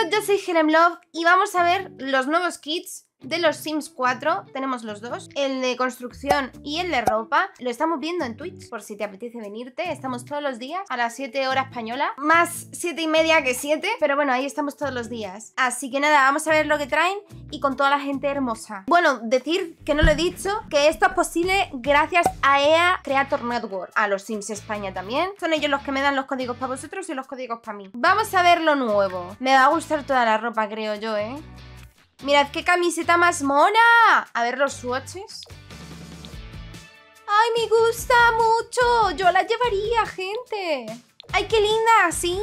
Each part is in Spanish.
yo soy Helen Love y vamos a ver los nuevos kits de los Sims 4. Tenemos los dos, el de construcción y el de ropa. Lo estamos viendo en Twitch, por si te apetece venirte. Estamos todos los días a las 7 horas española, más 7:30 que 7, pero bueno, ahí estamos todos los días. Así que nada, vamos a ver lo que traen y con toda la gente hermosa. Bueno, decir que no lo he dicho, que esto es posible gracias a EA Creator Network, a los Sims España también. Son ellos los que me dan los códigos para vosotros y los códigos para mí. Vamos a ver lo nuevo. Me va a gustar toda la ropa, creo yo, ¿eh? Mirad qué camiseta más mona. A ver los swatches. ¡Ay, me gusta mucho! Yo la llevaría, gente. ¡Ay, qué linda! Sí.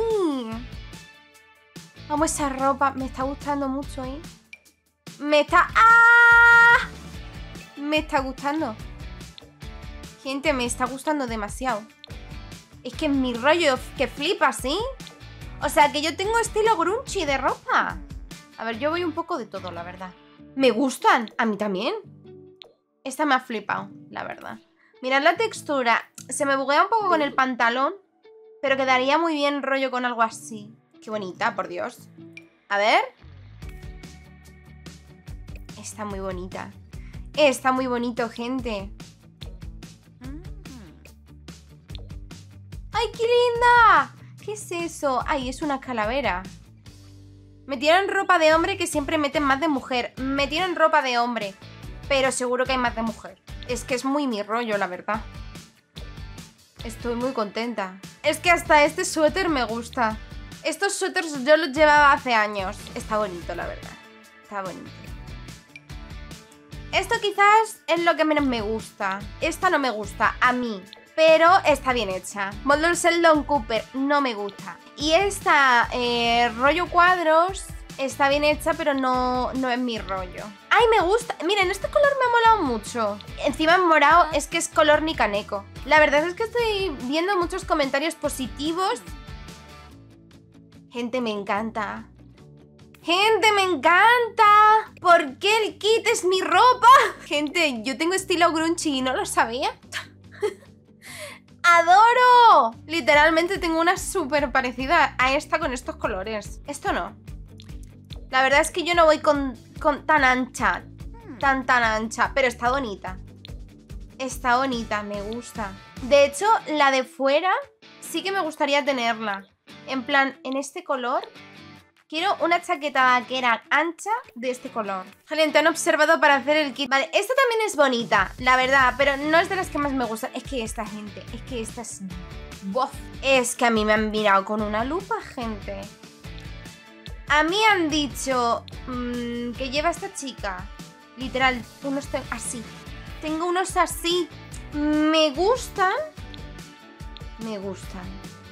Vamos, esa ropa. Me está gustando mucho, ¿eh? Me está... ¡Ah! Me está gustando. Gente, me está gustando demasiado. Es que es mi rollo que flipa, ¿sí? O sea, que yo tengo estilo grungy de ropa. A ver, yo voy un poco de todo, la verdad. Me gustan, a mí también. Esta me ha flipado, la verdad. Mirad la textura. Se me buguea un poco con el pantalón, pero quedaría muy bien rollo con algo así. Qué bonita, por Dios. A ver. Está muy bonita. Está muy bonito, gente. ¡Ay, qué linda! ¿Qué es eso? Ay, es una calavera. Metieron ropa de hombre, que siempre meten más de mujer. Metieron ropa de hombre, pero seguro que hay más de mujer. Es que es muy mi rollo, la verdad. Estoy muy contenta. Es que hasta este suéter me gusta. Estos suéteres yo los llevaba hace años. Está bonito, la verdad. Está bonito. Esto quizás es lo que menos me gusta. Esta no me gusta, a mí. Pero está bien hecha. Model Sheldon Cooper no me gusta. Y esta rollo cuadros está bien hecha, pero no es mi rollo. ¡Ay, me gusta! Miren, este color me ha molado mucho. Encima en morado es que es color Nikaneko. La verdad es que estoy viendo muchos comentarios positivos. Gente, me encanta. ¡Gente, me encanta! ¿Por qué el kit es mi ropa? Gente, yo tengo estilo grungy y no lo sabía. ¡Adoro! Literalmente tengo una súper parecida a esta con estos colores. Esto no. La verdad es que yo no voy con tan ancha. Tan ancha. Pero está bonita. Está bonita, me gusta. De hecho, la de fuera sí que me gustaría tenerla. En plan, en este color. Quiero una chaqueta vaquera ancha de este color. Helen, te han observado para hacer el kit. Vale, esta también es bonita, la verdad, pero no es de las que más me gustan. Es que esta, gente, es que esta es... ¡Bof! Es que a mí me han mirado con una lupa, gente. A mí han dicho que lleva esta chica. Literal, unos así. Tengo unos así. Me gustan. Me gustan.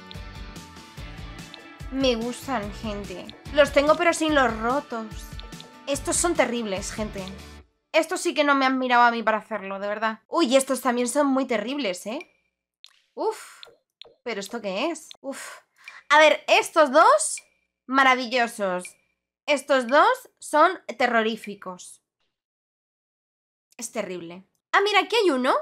Me gustan, gente. Los tengo pero sin los rotos. Estos son terribles, gente. Estos sí que no me han mirado a mí para hacerlo, de verdad. Uy, estos también son muy terribles, ¿eh? Uf. ¿Pero esto qué es? Uf. A ver, estos dos, maravillosos. Estos dos son terroríficos. Es terrible. Ah, mira, aquí hay uno.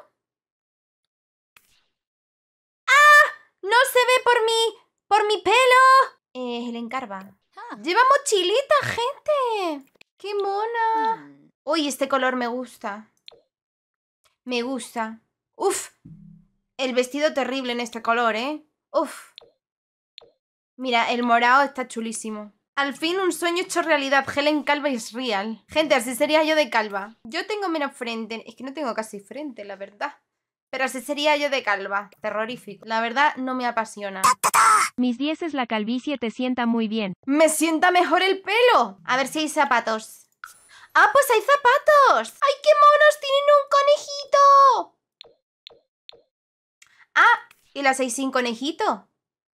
¡Ah! ¡No se ve por mi pelo! Helen Carva. ¡Lleva mochilita, gente! ¡Qué mona! Uy, este color me gusta. Me gusta. ¡Uf! El vestido terrible en este color, ¿eh? ¡Uf! Mira, el morado está chulísimo. Al fin un sueño hecho realidad. Helen Calva es real. Gente, así sería yo de calva. Yo tengo menos frente. Es que no tengo casi frente, la verdad. Pero así sería yo de calva. Terrorífico. La verdad, no me apasiona. Mis 10 es la calvicie, te sienta muy bien. ¡Me sienta mejor el pelo! A ver si hay zapatos. ¡Ah, pues hay zapatos! ¡Ay, qué monos! ¡Tienen un conejito! Ah, ¿y las 6 sin conejito?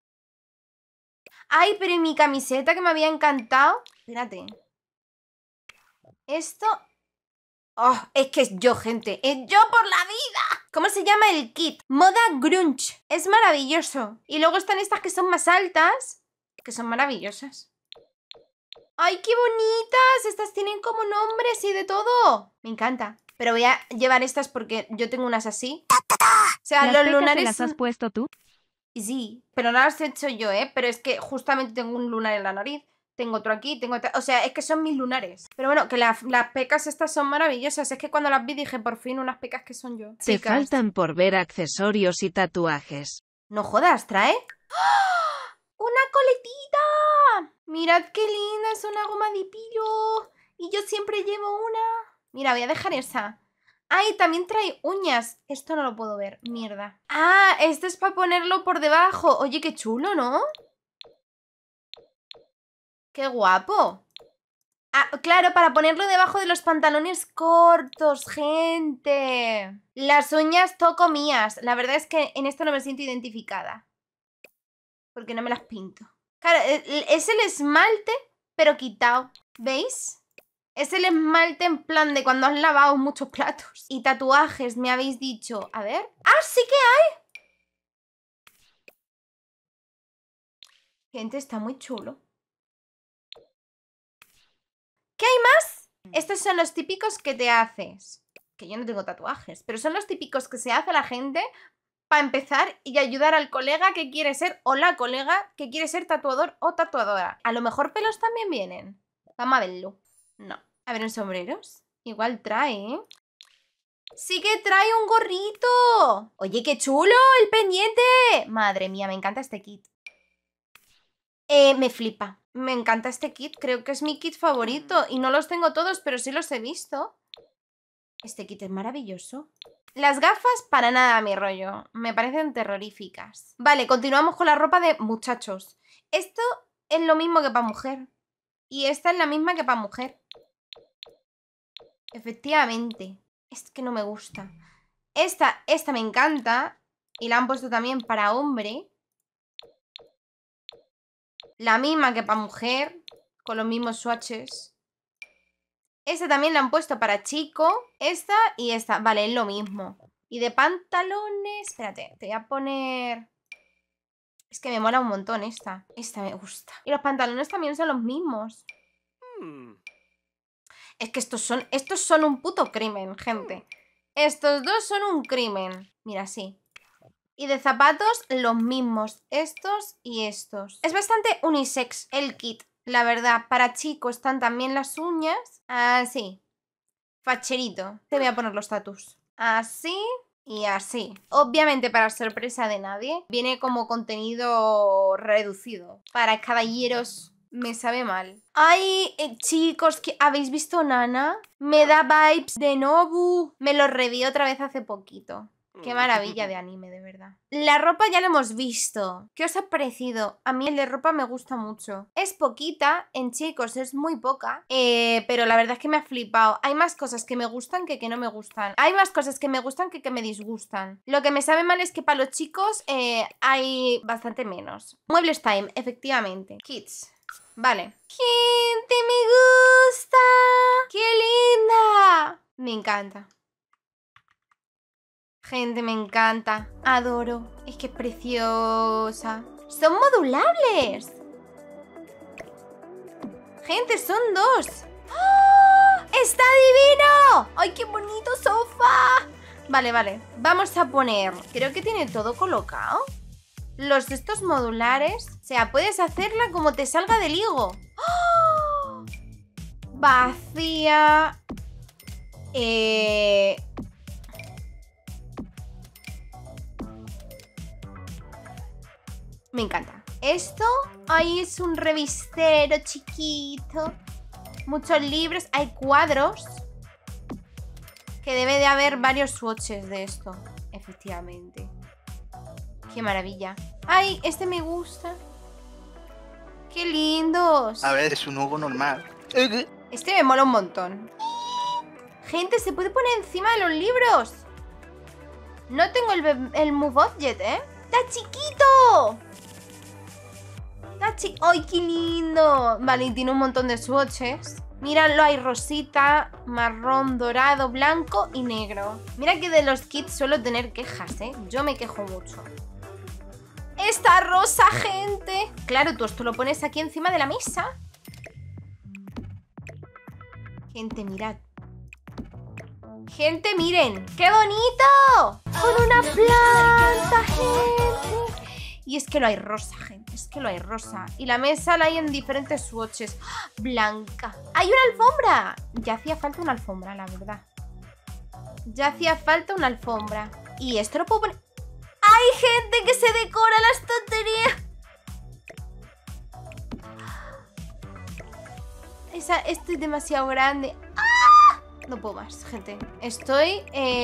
Ay, pero ¿y mi camiseta que me había encantado? Espérate. Esto... Oh, es que es yo, gente. ¡Es yo por la vida! ¿Cómo se llama el kit? Moda grunge. Es maravilloso. Y luego están estas que son más altas, que son maravillosas. ¡Ay, qué bonitas! Estas tienen como nombres y de todo. Me encanta. Pero voy a llevar estas porque yo tengo unas así. O sea, los lunares... ¿Las has puesto tú? Sí, pero no las he hecho yo, ¿eh? Pero es que justamente tengo un lunar en la nariz. Tengo otro aquí, tengo otro... O sea, es que son mis lunares. Pero bueno, que las pecas estas son maravillosas. Es que cuando las vi dije, por fin, unas pecas que son yo. Te Chicas. faltan por ver accesorios y tatuajes. No jodas, trae. ¡Ah! ¡Una coletita! Mirad qué linda, es una goma de pilo. Y yo siempre llevo una. Mira, voy a dejar esa. ¡Ay, también trae uñas! Esto no lo puedo ver, mierda. ¡Ah! Esto es para ponerlo por debajo. Oye, qué chulo, ¿no? ¡Qué guapo! Ah, claro, para ponerlo debajo de los pantalones cortos, gente. Las uñas toco mías. La verdad es que en esto no me siento identificada. Porque no me las pinto. Claro, es el esmalte, pero quitado. ¿Veis? Es el esmalte en plan de cuando has lavado muchos platos. Y tatuajes, me habéis dicho. A ver. ¡Ah, sí que hay! Gente, está muy chulo. ¿Qué hay más? Estos son los típicos que te haces. Que yo no tengo tatuajes, pero son los típicos que se hace la gente para empezar y ayudar al colega que quiere ser, o la colega que quiere ser tatuador o tatuadora. A lo mejor pelos también vienen. Vamos a verlo. No. A ver, en sombreros. Igual trae, ¿eh? ¡Sí que trae un gorrito! ¡Oye, qué chulo! ¡El pendiente! Madre mía, me encanta este kit. Me flipa. Me encanta este kit. Creo que es mi kit favorito. Y no los tengo todos, pero sí los he visto. Este kit es maravilloso. Las gafas, para nada mi rollo. Me parecen terroríficas. Vale, continuamos con la ropa de muchachos. Esto es lo mismo que para mujer. Y esta es la misma que para mujer. Efectivamente. Es que no me gusta. Esta me encanta. Y la han puesto también para hombre. La misma que para mujer. Con los mismos swatches. Esta también la han puesto para chico. Esta y esta. Vale, es lo mismo. Y de pantalones... Espérate, te voy a poner... Es que me mola un montón esta. Esta me gusta. Y los pantalones también son los mismos. Es que estos son un puto crimen, gente. Estos dos son un crimen. Mira, sí. Y de zapatos, los mismos. Estos y estos. Es bastante unisex el kit, la verdad. Para chicos están también las uñas. Así. Facherito. Te voy a poner los tatus. Así y así. Obviamente, para sorpresa de nadie, viene como contenido reducido. Para caballeros... Me sabe mal. Ay, chicos, ¿habéis visto Nana? Me da vibes de Nobu. Me lo reví otra vez hace poquito. Qué maravilla de anime, de verdad. La ropa ya la hemos visto. ¿Qué os ha parecido? A mí el de ropa me gusta mucho. Es poquita, en chicos es muy poca. Pero la verdad es que me ha flipado. Hay más cosas que me gustan que no me gustan. Hay más cosas que me gustan que me disgustan. Lo que me sabe mal es que para los chicos hay bastante menos. Muebles Time, efectivamente. Kids. Vale. ¡Gente, me gusta! ¡Qué linda! Me encanta. Gente, me encanta. Adoro. Es que es preciosa. ¡Son modulables! Gente, son dos. ¡Oh! ¡Está divino! ¡Ay, qué bonito sofá! Vale, vale. Vamos a poner... Creo que tiene todo colocado. Los de estos modulares. O sea, puedes hacerla como te salga del higo. ¡Oh! Vacía. Me encanta. Esto, ahí es un revistero chiquito. Muchos libros. Hay cuadros. Que debe de haber varios swatches de esto. Efectivamente. Qué maravilla. ¡Ay! Este me gusta. ¡Qué lindos! A ver, es un Hugo normal. Este me mola un montón. Gente, se puede poner encima de los libros. No tengo el Move Object, ¿eh? ¡Está chiquito! ¡Ay, qué lindo! Vale, y tiene un montón de swatches. Míralo, hay rosita, marrón, dorado, blanco y negro. Mira que de los kits suelo tener quejas, ¿eh? Yo me quejo mucho. ¡Esta rosa, gente! Claro, tú esto lo pones aquí encima de la mesa. Gente, mirad. Gente, miren. ¡Qué bonito! Con una planta, gente. Y es que lo hay rosa, gente. Es que lo hay rosa. Y la mesa la hay en diferentes swatches. ¡Ah! Blanca. ¡Hay una alfombra! Ya hacía falta una alfombra, la verdad. Ya hacía falta una alfombra. Y esto lo puedo poner... ¡Hay gente que se decora la estantería! Esto es demasiado grande. ¡Ah! No puedo más, gente. Estoy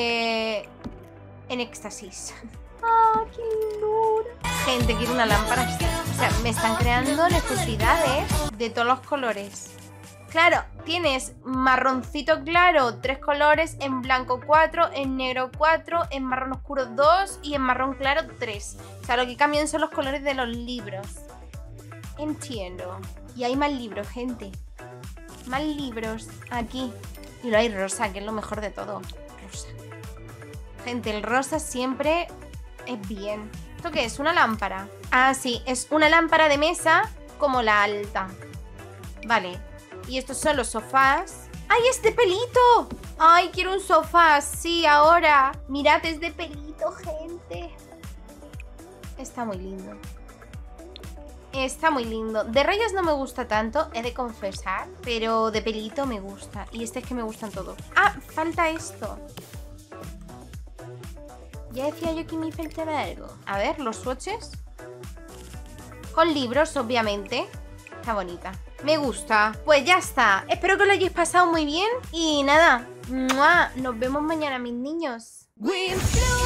en éxtasis. ¡Ah, qué lindura! Gente, quiero una lámpara. O sea, me están creando necesidades de todos los colores. Claro, tienes marroncito claro 3 colores, en blanco 4, en negro 4, en marrón oscuro 2 y en marrón claro 3. O sea, lo que cambian son los colores de los libros. Entiendo. Y hay más libros, gente. Más libros aquí. Y lo hay rosa, que es lo mejor de todo. Rosa. Gente, el rosa siempre es bien. ¿Esto qué es? ¿Una lámpara? Ah, sí, es una lámpara de mesa como la alta. Vale. Y estos son los sofás. ¡Ay, es de pelito! ¡Ay, quiero un sofá! Sí, ahora. Mirad, es de pelito, gente. Está muy lindo. Está muy lindo. De rayas no me gusta tanto, he de confesar. Pero de pelito me gusta. Y este es que me gustan todos. ¡Ah! Falta esto. Ya decía yo que me faltaba algo. A ver, los swatches. Con libros, obviamente. Está bonita. Me gusta. Pues ya está. Espero que lo hayáis pasado muy bien. Y nada. ¡Mua! Nos vemos mañana, mis niños.